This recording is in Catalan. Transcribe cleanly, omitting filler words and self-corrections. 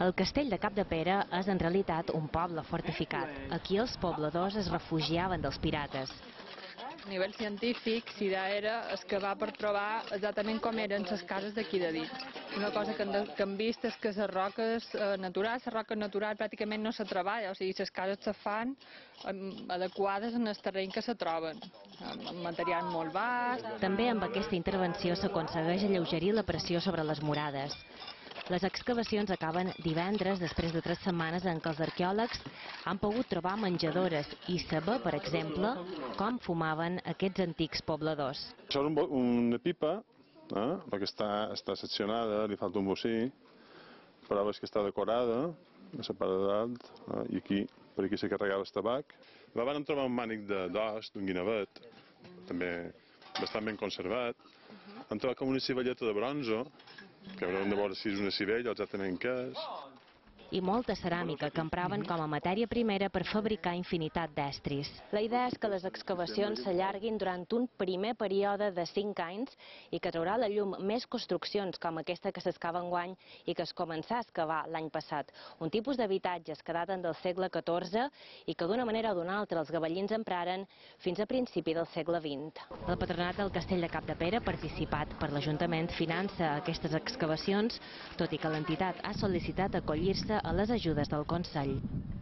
El castell de Capdepera és en realitat un poble fortificat. Aquí els pobladors es refugiaven dels pirates. A nivell científic, s'idea era excavar per trobar exactament com eren les cases d'aquí de dins. Una cosa que hem vist és que les roques naturals pràcticament no se treballa, o sigui, les cases se fan adequades en el terreny que se troben, amb material molt bast. També amb aquesta intervenció s'aconsegueix alleugerir la pressió sobre les murades. Les excavacions acaben divendres, després de 3 setmanes en què els arqueòlegs han pogut trobar menjadores i saber, per exemple, com fumaven aquests antics pobladors. Això és una pipa, perquè està seccionada, li falta un bocí, però és que està decorada, a la part de dalt, i aquí, per aquí s'hi carregava el tabac. Vam trobar un mànic d'os, d'un guinevet, també bastant ben conservat. Vam trobar com una civelleta de bronze, que haurem de veure si és una civella o exactament què és. I molta ceràmica que empraven com a matèria primera per fabricar infinitat d'estris. La idea és que les excavacions s'allarguin durant un primer període de 5 anys i que traurà a la llum més construccions com aquesta que s'excava enguany i que es començà a excavar l'any passat. Un tipus d'habitatges que daten del segle XIV i que d'una manera o d'una altra els gabellins empraren fins a principi del segle XX. El Patronat del Castell de Capdepera, participat per l'Ajuntament, finança aquestes excavacions, tot i que l'entitat ha sol·licitat acollir-se a les ajudes del Consell.